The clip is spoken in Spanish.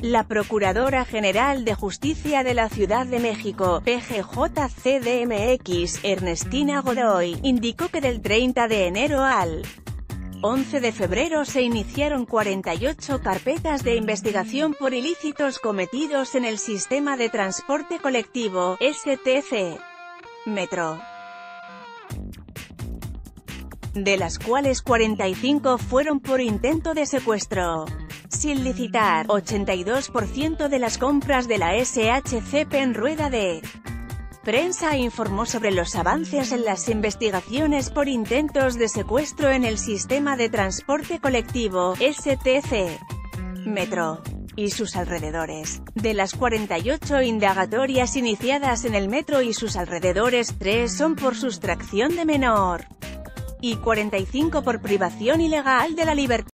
La Procuradora General de Justicia de la Ciudad de México, PGJ-CDMX, Ernestina Godoy, indicó que del 30 de enero al 11 de febrero se iniciaron 48 carpetas de investigación por ilícitos cometidos en el sistema de transporte colectivo, STC Metro, de las cuales 45 fueron por intento de secuestro sin licitar. 82% de las compras de la SHCP en rueda de prensa informó sobre los avances en las investigaciones por intentos de secuestro en el sistema de transporte colectivo, STC Metro, y sus alrededores. De las 48 indagatorias iniciadas en el metro y sus alrededores, 3 son por sustracción de menor y 45 por privación ilegal de la libertad.